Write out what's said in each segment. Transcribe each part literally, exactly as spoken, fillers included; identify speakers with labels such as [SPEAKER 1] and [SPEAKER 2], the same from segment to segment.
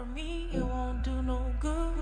[SPEAKER 1] for me, it won't do no good.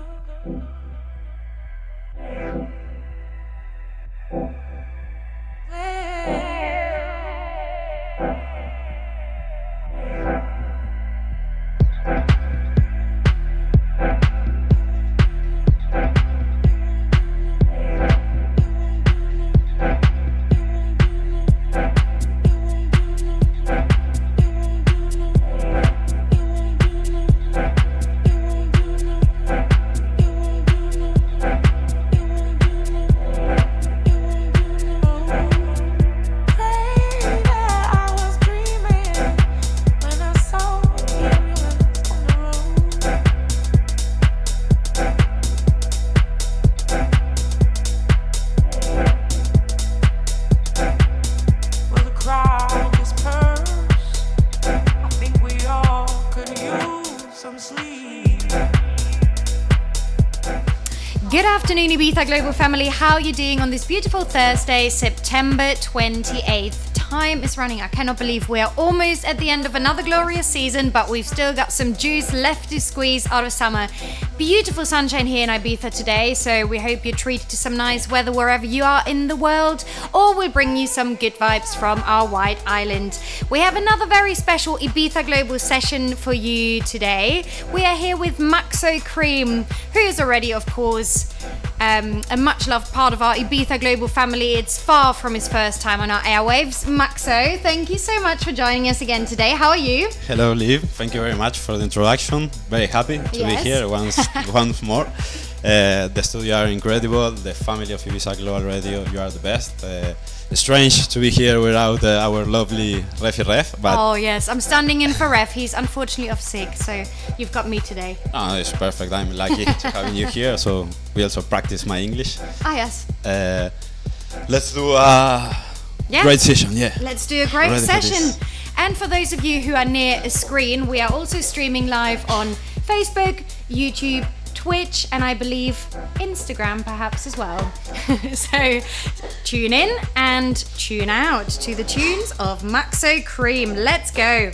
[SPEAKER 2] Good afternoon, Ibiza Global family. How are you doing on this beautiful Thursday, September twenty-eighth? Time is running. I cannot believe we are almost at the end of another glorious season, but we've still got some juice left to squeeze out of summer. Beautiful sunshine here in Ibiza today, so we hope you're treated to some nice weather wherever you are in the world, or we'll bring you some good vibes from our White Island. We have another very special Ibiza Global session for you today. We are here with Maxo Cream, who is already, of course, Um, a much loved part of our Ibiza Global family. It's far from his first time on our airwaves. Maxo, thank you so much for joining us again today. How are you?
[SPEAKER 3] Hello, Liv. Thank you very much for the introduction. Very happy to
[SPEAKER 2] Yes.
[SPEAKER 3] be here once, once more. Uh, the studio are incredible. The family of Ibiza Global Radio, you are the best. Uh, strange to be here without uh, our lovely Refi Ref, but
[SPEAKER 2] Oh yes, I'm standing in for Ref. He's unfortunately off sick, so you've got me today.
[SPEAKER 3] oh, it's perfect. I'm lucky to having you here. So we also practice my English.
[SPEAKER 2] Ah yes.
[SPEAKER 3] Uh, let's do a
[SPEAKER 2] Yeah.
[SPEAKER 3] great session. Yeah.
[SPEAKER 2] Let's do a great
[SPEAKER 3] Ready for
[SPEAKER 2] session.
[SPEAKER 3] this.
[SPEAKER 2] And for those of you who are near a screen, we are also streaming live on Facebook, YouTube, Twitch, and I believe Instagram perhaps as well. So tune in and tune out to the tunes of Maxo Cream. Let's go.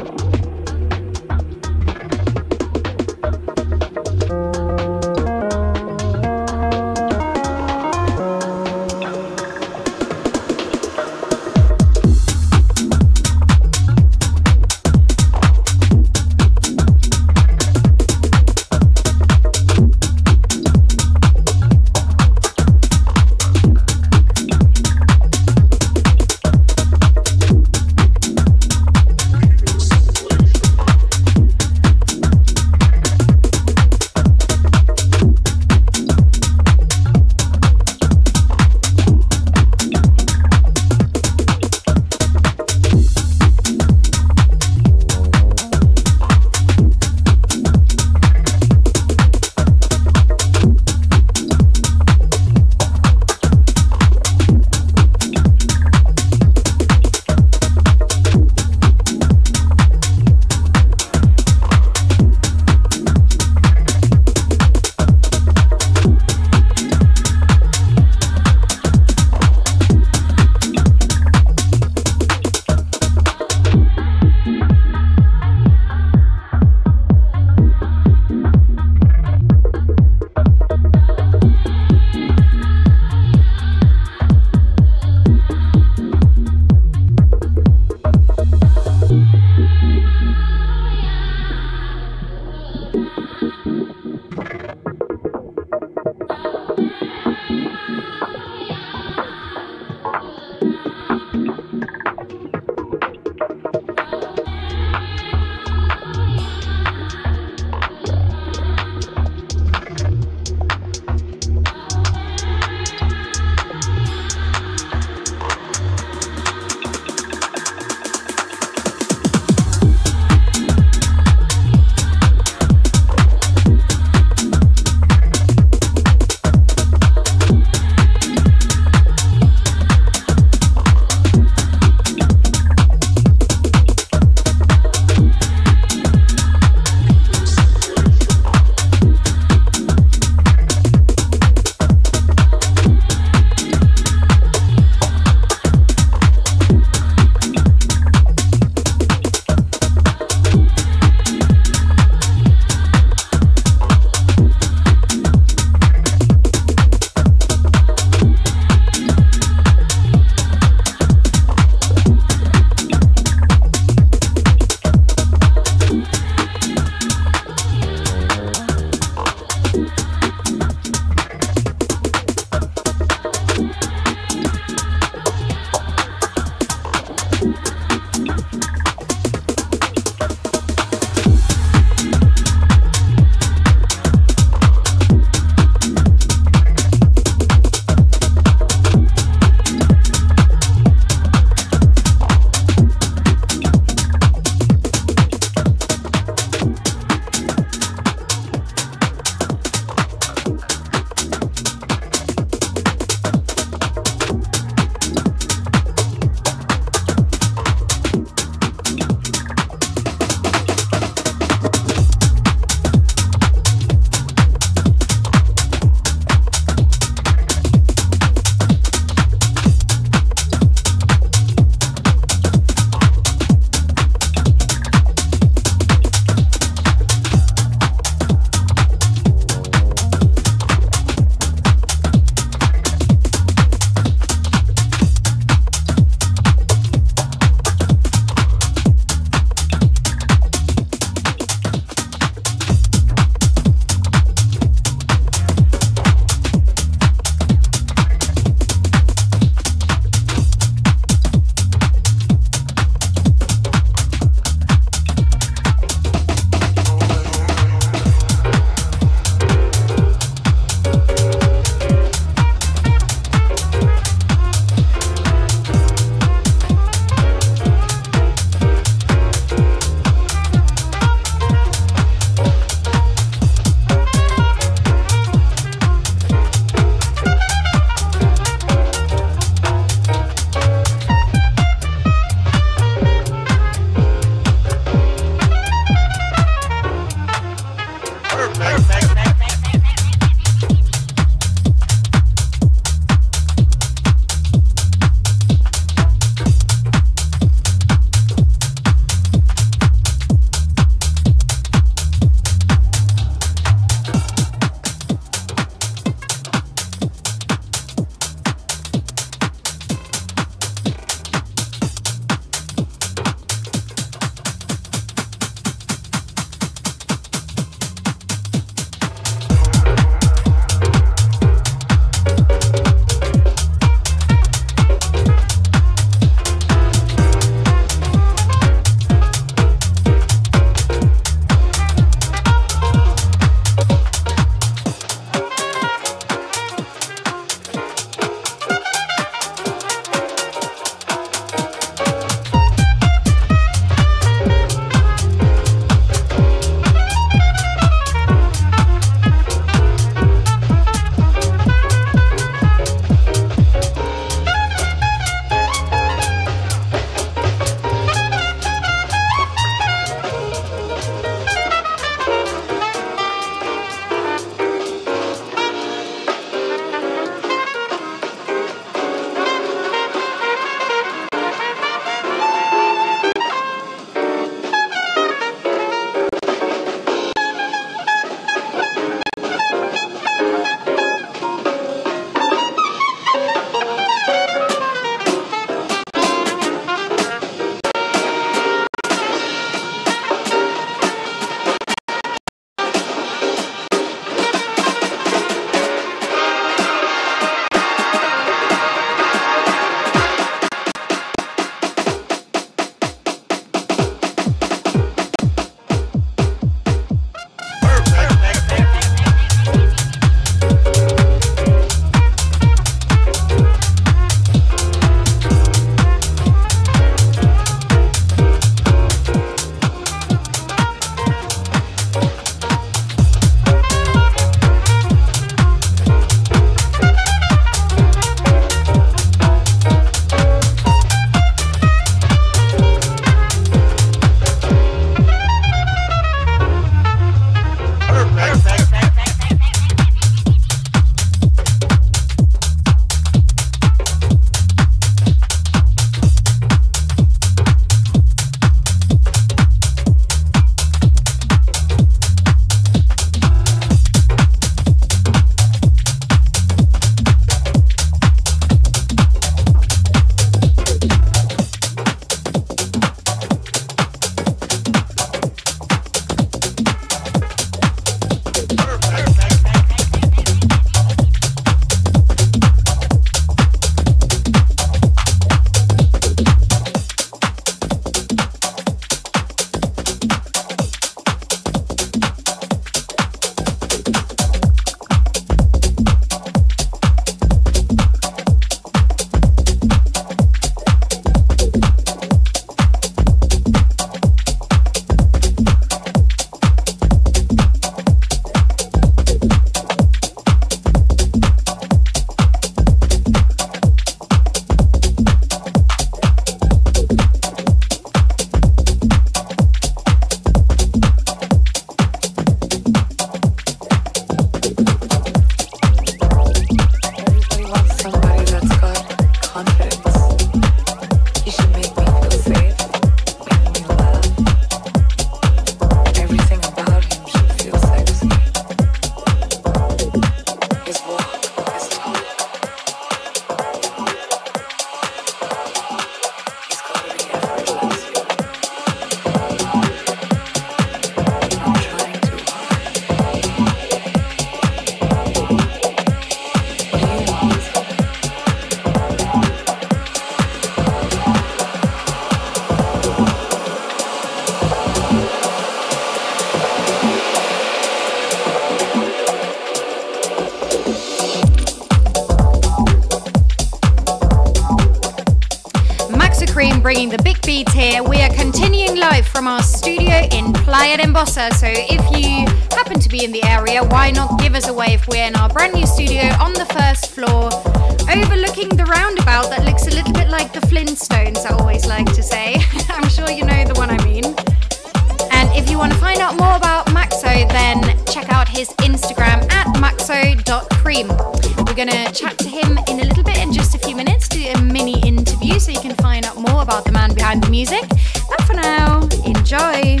[SPEAKER 2] bringing the big beats here. We are continuing live from our studio in Playa de Embosa. So if you happen to be in the area, why not give us a wave? We're in our brand new studio on the first floor, overlooking the roundabout that looks a little bit like the Flintstones, I always like to say. I'm sure you know the one I mean. And if you want to find out more about Maxo, then check out his Instagram at maxo dot cream. We're going to chat to him in a little bit, in just a few minutes, do a mini interview so you can find out more about the man behind the music. But for now, enjoy!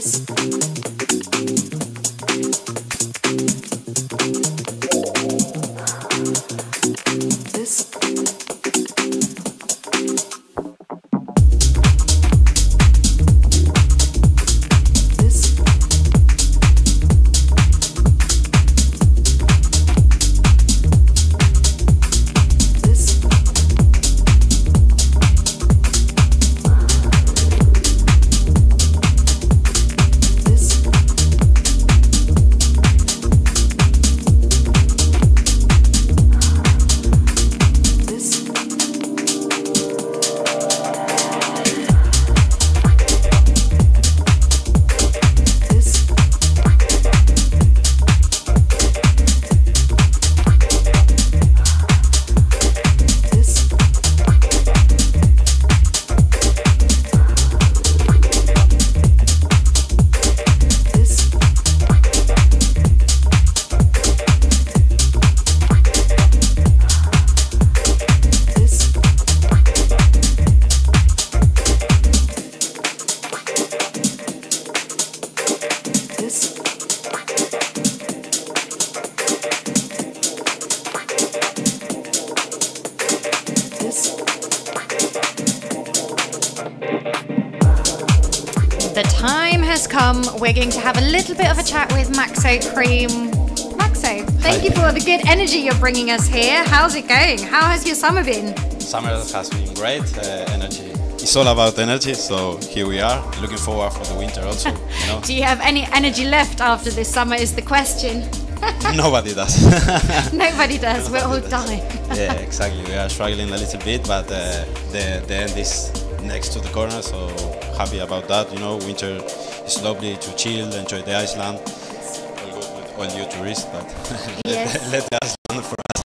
[SPEAKER 2] The time has come. We're going to have a little bit of a chat with Maxo Cream. Maxo, thank
[SPEAKER 3] Hi.
[SPEAKER 2] you for the good energy you're bringing us here. How's it going? How has your summer been?
[SPEAKER 3] Summer has been great. Uh, energy. It's all about energy. So here we are, looking forward for the winter also. You know,
[SPEAKER 2] Do you have any energy left after this summer is the question.
[SPEAKER 3] nobody does.
[SPEAKER 2] Nobody does. We're all
[SPEAKER 3] Nobody does.
[SPEAKER 2] dying.
[SPEAKER 3] Yeah, exactly. We are struggling a little bit, but uh, the the end is next to the corner. So happy about that. You know, winter is lovely to chill, enjoy the Iceland. All good with all you tourists, but
[SPEAKER 2] Yes.
[SPEAKER 3] let, let the Iceland for us.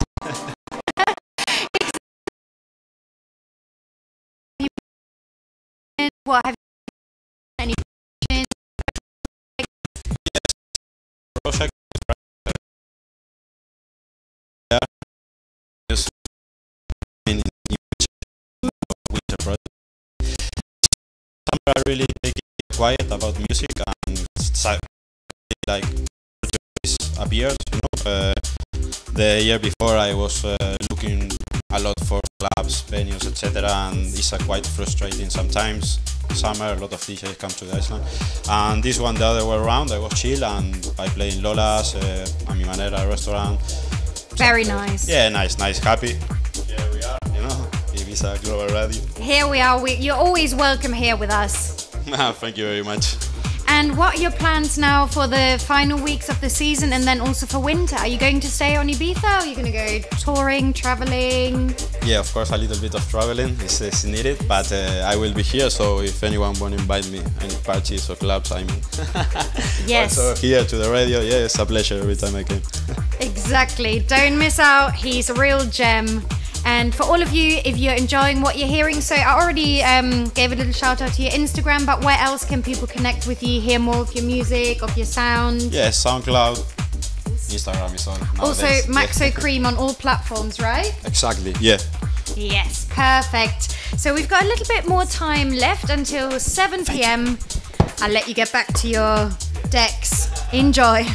[SPEAKER 2] What have you any questions?
[SPEAKER 3] Project. Yeah. Just in winter project. Summer I really take it quiet about music and si- like appeared. You know, uh, the year before I was uh, looking a lot for clubs, venues, et cetera. And it's uh, quite frustrating sometimes. Summer, a lot of D Js come to the Iceland, and this one the other way around. I was chill and I play in Lola's, uh, a Mi Manera restaurant.
[SPEAKER 2] Very nice.
[SPEAKER 3] Yeah, nice, nice, happy. Here we are, you know, Ibiza Global Radio.
[SPEAKER 2] Here we are. We, you're always welcome here with us.
[SPEAKER 3] Thank you very much.
[SPEAKER 2] And what are your plans now for the final weeks of the season and then also for winter? Are you going to stay on Ibiza or are you going to go touring, traveling?
[SPEAKER 3] Yeah, of course, a little bit of traveling is, is needed, but uh, I will be here, so if anyone want to invite me, any parties or clubs, I'm
[SPEAKER 2] Yes.
[SPEAKER 3] also here to the radio. Yeah, it's a pleasure every time I came.
[SPEAKER 2] Exactly. Don't miss out. He's a real gem. And for all of you, if you're enjoying what you're hearing, so I already um, gave a little shout out to your Instagram, but where else can people connect with you, hear more of your music, of your sound?
[SPEAKER 3] Yeah, SoundCloud, Instagram is on nowadays.
[SPEAKER 2] Also, Maxo
[SPEAKER 3] Yeah.
[SPEAKER 2] Cream on all platforms, right?
[SPEAKER 3] Exactly, yeah.
[SPEAKER 2] Yes, perfect. So we've got a little bit more time left until seven p.m. I'll let you get back to your decks. Enjoy.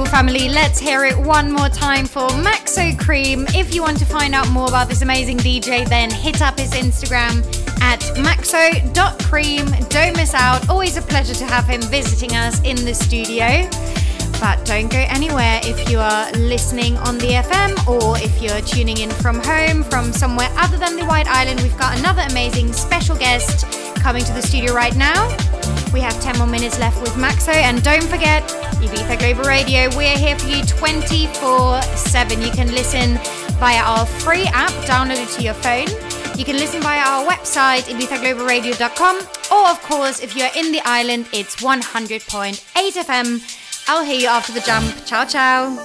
[SPEAKER 2] family, let's hear it one more time for Maxo Cream. If you want to find out more about this amazing D J, then hit up his Instagram at maxo dot cream. Don't miss out. Always a pleasure to have him visiting us in the studio. But don't go anywhere if you are listening on the F M or if you're tuning in from home, from somewhere other than the White Island. We've got another amazing special guest coming to the studio right now. We have ten more minutes left with Maxo, and don't forget Ibiza Global Radio. We are here for you twenty-four seven. You can listen via our free app downloaded to your phone. You can listen via our website ibiza global radio dot com, or of course if you're in the island, it's one hundred point eight F M. I'll hear you after the jump. Ciao, ciao.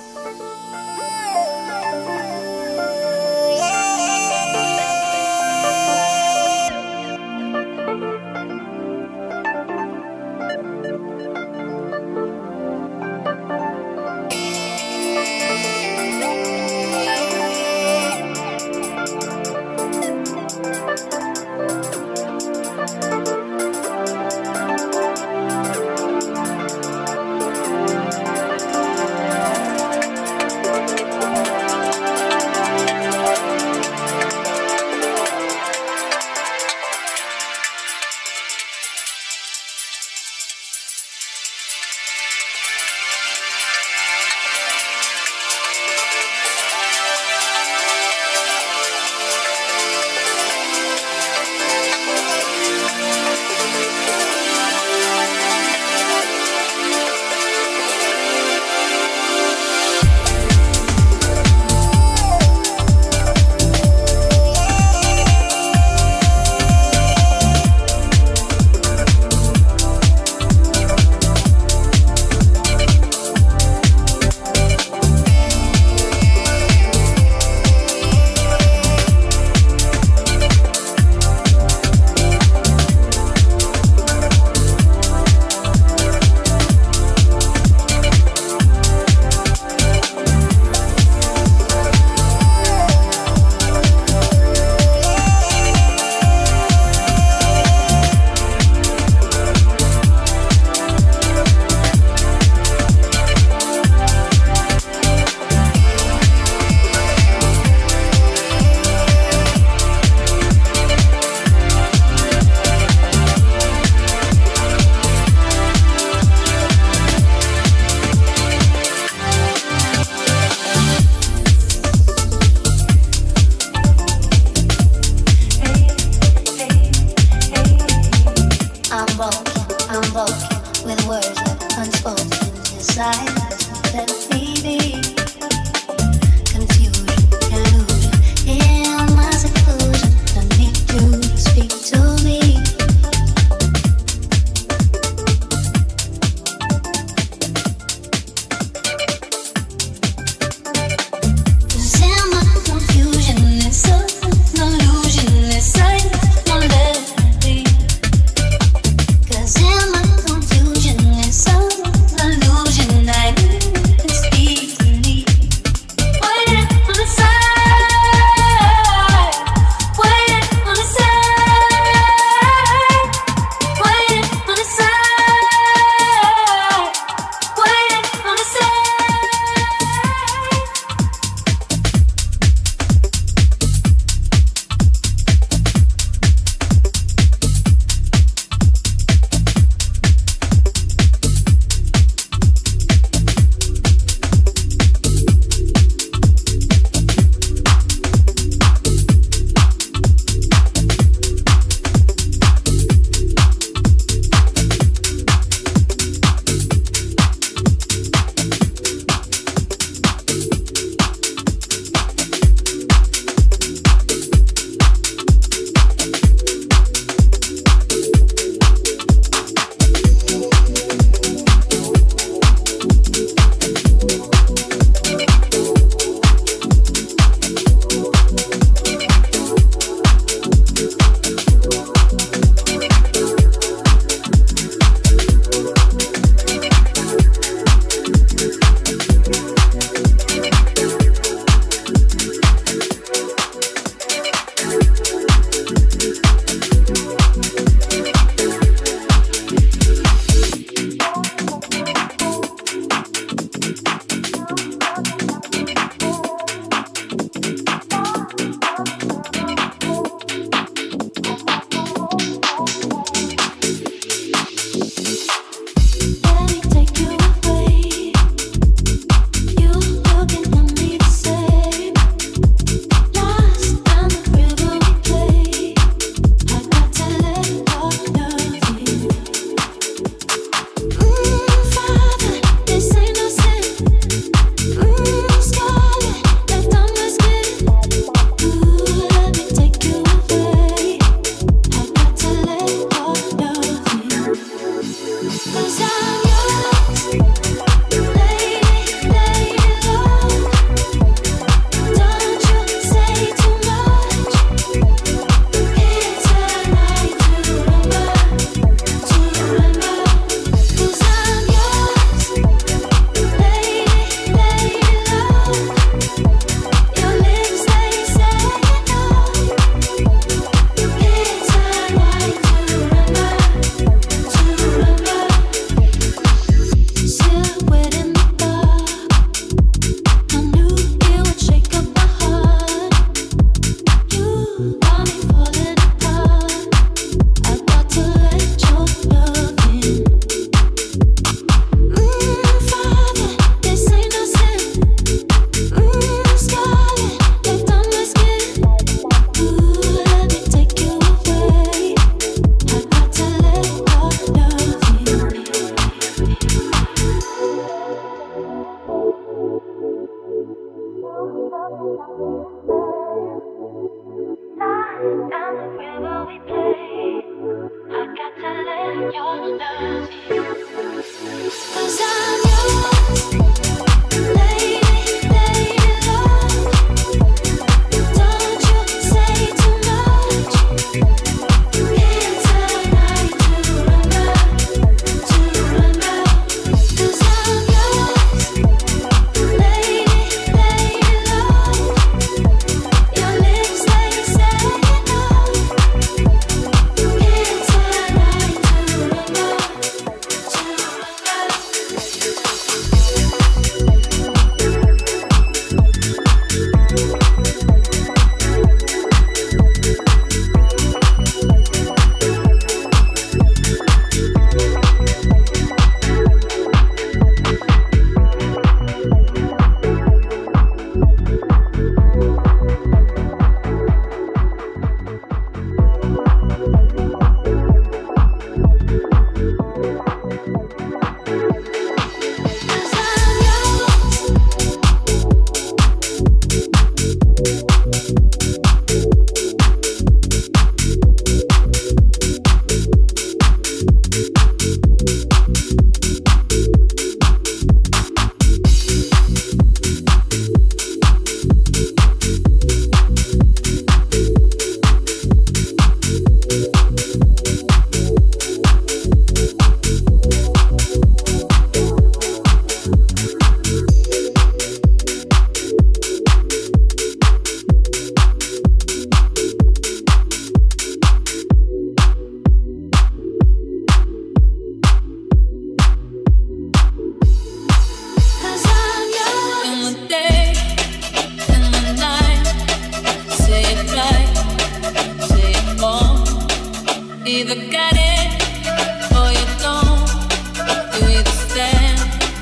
[SPEAKER 1] either got it or you don't. You either stand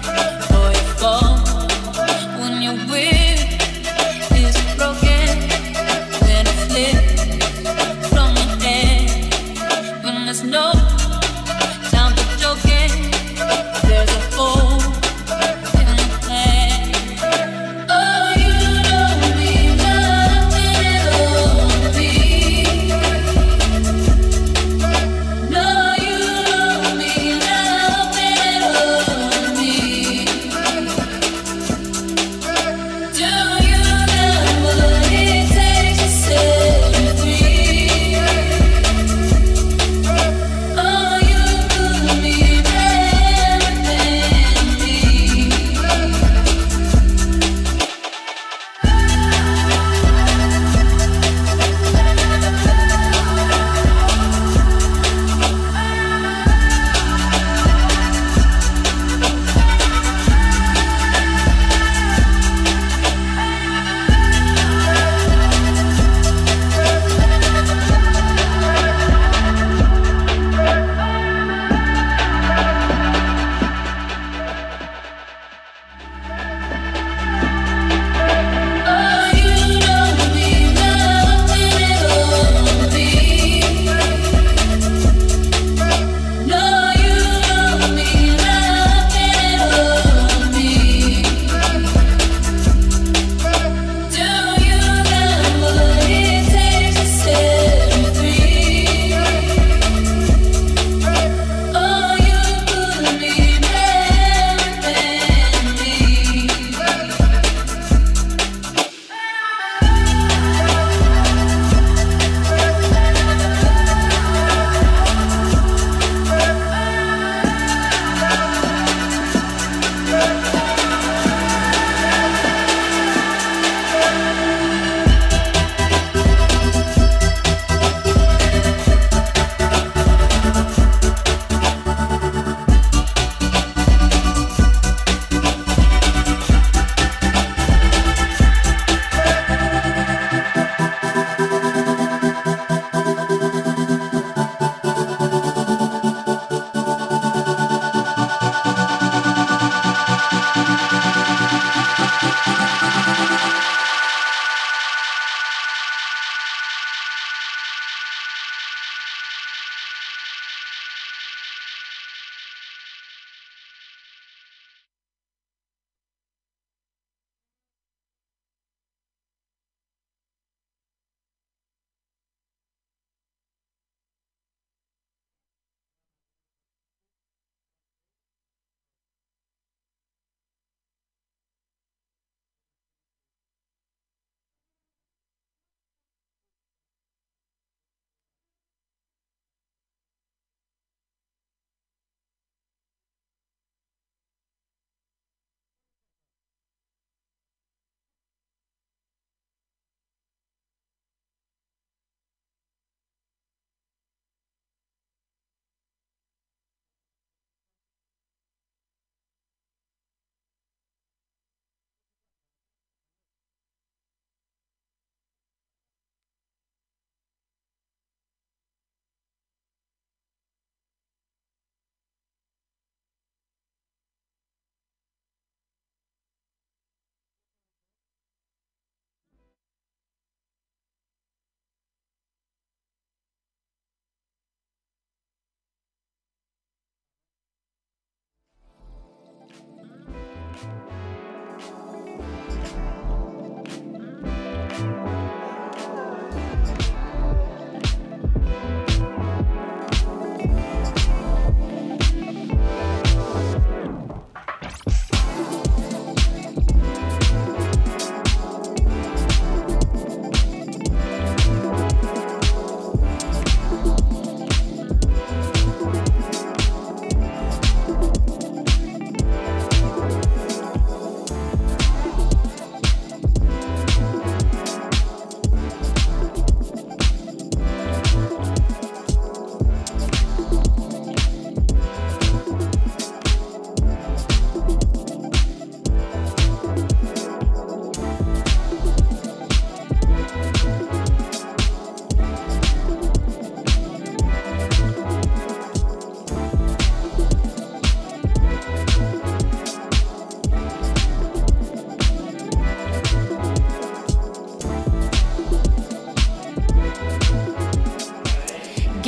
[SPEAKER 1] or you fall. When your will is broken, when it slips from your hand, when there's no time for joking, there's a hole in the plan. Oh, you don't mean nothing at all to me. No.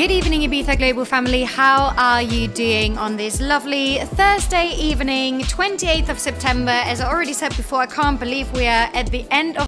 [SPEAKER 2] Good evening, Ibiza Global family. How are you doing on this lovely Thursday evening, twenty-eighth of September? As I already said before, I can't believe we are at the end of